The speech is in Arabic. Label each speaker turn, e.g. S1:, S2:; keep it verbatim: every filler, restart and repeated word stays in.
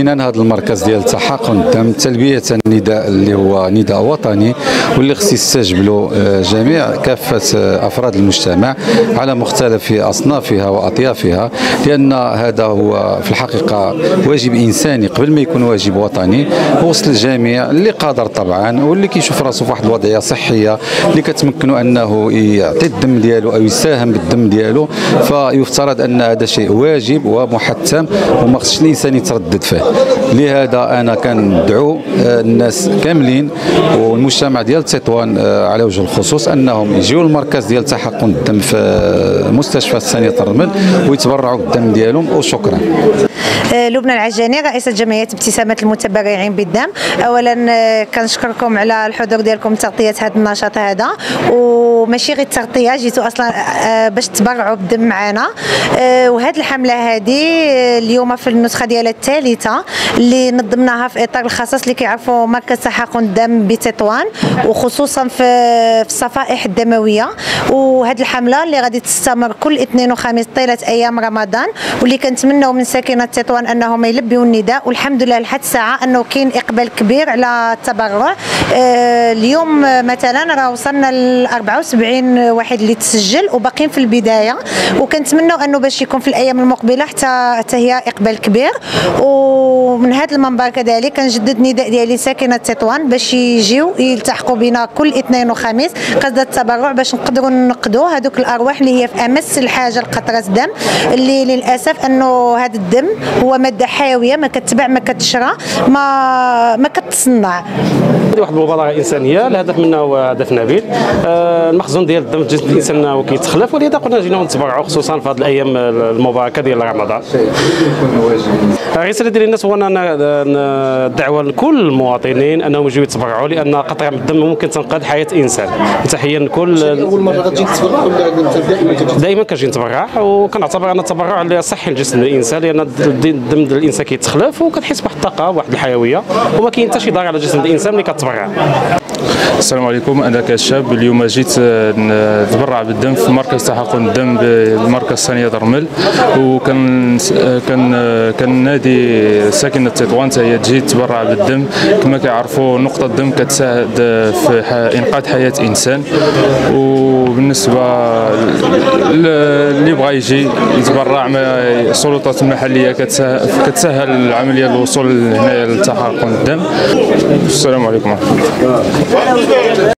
S1: اطمئنان هذا المركز ديال تحقن الدم، تلبيه النداء اللي هو نداء وطني واللي خص يستجبلوا جميع كافه افراد المجتمع على مختلف اصنافها واطيافها، لان هذا هو في الحقيقه واجب انساني قبل ما يكون واجب وطني. وصل الجميع اللي قادر طبعا واللي كيشوف راسه في واحد الوضعيه صحيه اللي كتمكنه انه يعطي الدم ديالو او يساهم بالدم ديالو، فيفترض ان هذا شيء واجب ومحتم وما خصش الانسان يتردد فيه. لهذا انا كندعو الناس كاملين والمجتمع ديال تطوان على وجه الخصوص انهم يجيو المركز ديال تحقن الدم في مستشفى ثانية الرمل ويتبرعوا بالدم ديالهم. وشكرا.
S2: لبنى العجاني، رئيسة جمعية ابتسامة المتبرعين بالدم. اولا كنشكركم على الحضور ديالكم لتغطية هذا النشاط هذا، وماشي غير التغطية، جيتوا اصلا باش تبرعوا بالدم معنا. وهذه الحملة هذه اليوم في النسخة ديالها الثالثة اللي نظمناها في اطار الخصص اللي كيعرفوا مركز تحقن الدم بتطوان، وخصوصا في في الصفائح الدموية. وهذه الحملة اللي غادي تستمر كل اثنين وخميس طيلة ايام رمضان، واللي كنتمنوا من ساكنة تطوان انهم يلبيوا النداء. والحمد لله لحد الساعه انه كاين اقبال كبير على التبرع. آه اليوم مثلا راه وصلنا ل أربعة وسبعين واحد اللي تسجل وباقيين في البدايه، وكنتمنوا انه باش يكون في الايام المقبله حتى حتى هي اقبال كبير. ومن هذا المنبر كذلك كنجدد نداء ديالي ساكنه تطوان باش يجيو يلتحقوا بنا كل اثنين وخميس قصد التبرع باش نقدروا ننقذوا هذوك الارواح اللي هي في امس الحاجه لقطره الدم، اللي للاسف انه هذا الدم هو ماده حيويه ما كتباع ما كتشرى ما ما كتصنع.
S3: هذه واحد المبادره انسانيه الهدف منها هو هدف نبيل. آه المخزون ديال الدم في جسم الانسان كيتخلف، ولذا قلنا جينا نتبرعوا خصوصا في هذه الايام المباركه ديال رمضان. الرساله ديال الناس هو الدعوه لكل المواطنين انهم يجيو يتبرعوا، لان قطره من الدم ممكن تنقذ حياه انسان. تحيه لكل.
S4: اول مره غتجي تتبرع ولا دائما كتجي؟
S3: دائما كنجي نتبرع، وكنعتبر ان التبرع صحي لجسم الانسان، لان الدم ديال الانسان كيتخلف وكتحس بواحد الطاقه واحد الحيويه، وما كاين حتى شي ضرر على جسم الانسان ملي كتبرع.
S5: السلام عليكم، انا كشاب اليوم جيت نتبرع بالدم في مركز تحقن الدم بالمركز ثانية الرمل، وكان كان كان نادي ساكنه تطوان حتى هي تجي تتبرع بالدم. كما كيعرفوا نقطه الدم كتساعد في انقاذ حياه انسان، وبالنسبه اللي بغى يجي يتبرع مع السلطات المحليه كتسهل العمليه الوصول هنا لتحقن الدم. السلام عليكم ورحمه الله.